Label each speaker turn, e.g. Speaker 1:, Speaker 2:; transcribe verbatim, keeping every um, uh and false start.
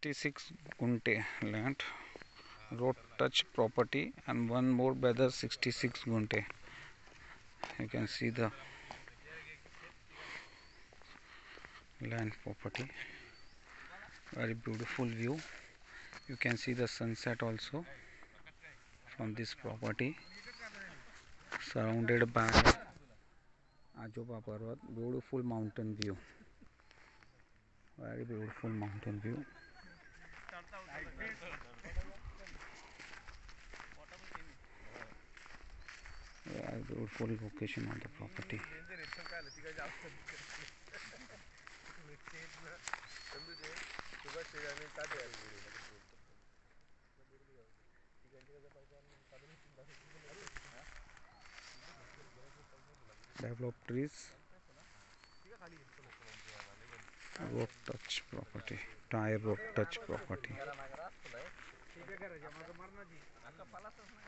Speaker 1: sixty-six gunte land, road touch property, and one more better sixty-six gunte. You can see the land property. Very beautiful view. You can see the sunset also from this property, surrounded by Ajoba Parvat. Beautiful mountain view. Very beautiful mountain view. Yeah, beautiful location on the property. Developed trees. Road touch property. Tyre Road touch property.